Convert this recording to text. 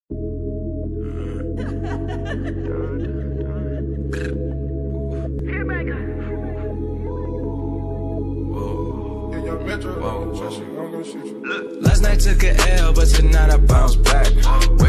Last night took a L, but tonight I bounce back.